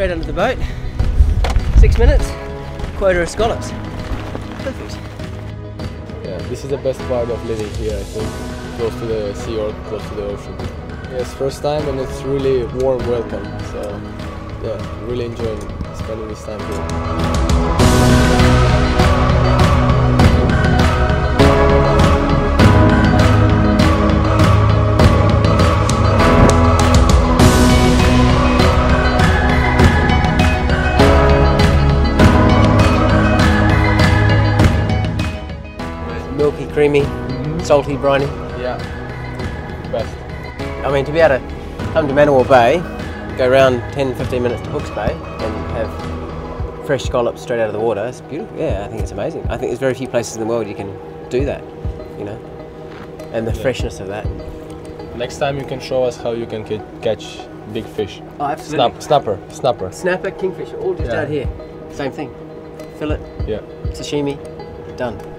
straight under the boat, 6 minutes, quota of scallops. Perfect. Yeah, this is the best part of living here, I think, close to the sea or close to the ocean. Yes, first time and it's really warm welcome, so yeah, really enjoying spending this time here. Milky, creamy, salty, briny. Yeah, best. I mean, to be able to come to Manawa Bay, go around 10-15 minutes to Hooks Bay and have fresh scallops straight out of the water, it's beautiful. Yeah, I think it's amazing. I think there's very few places in the world you can do that, you know, and the freshness of that. Next time you can show us how you can catch big fish. Oh, absolutely. Snapper. Snapper, kingfisher, all just out here. Same thing. Fillet, yeah. sashimi, done.